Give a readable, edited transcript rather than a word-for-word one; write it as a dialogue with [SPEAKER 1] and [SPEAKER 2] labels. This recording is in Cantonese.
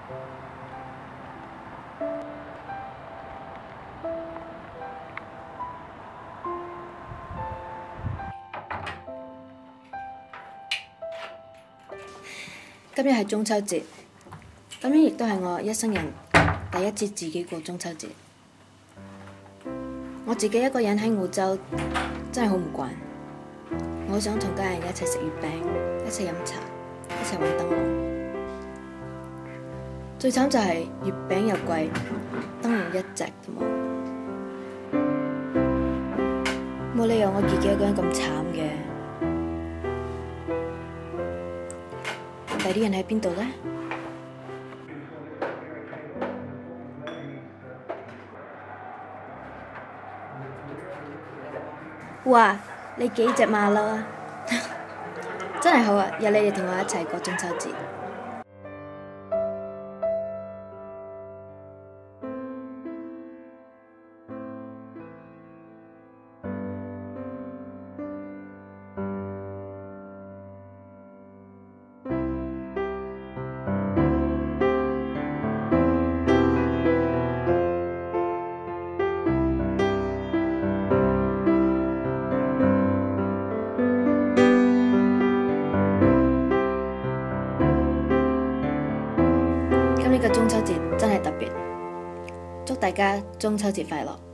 [SPEAKER 1] 今日係中秋節，今年亦都係我一生人第一次自己過中秋節。我自己一個人喺澳洲，真係好唔慣。我好想同家人一齊食月餅，一齊飲茶，一齊玩燈籠。最慘就係月餅又貴，燈籠一隻都冇。冇理由我自己一個人咁慘嘅。第啲人喺邊度呢？哇！你幾隻馬騮啊？真係好啊！有你哋同我一齊過中秋節。呢個中秋節真係特別，祝大家中秋節快樂！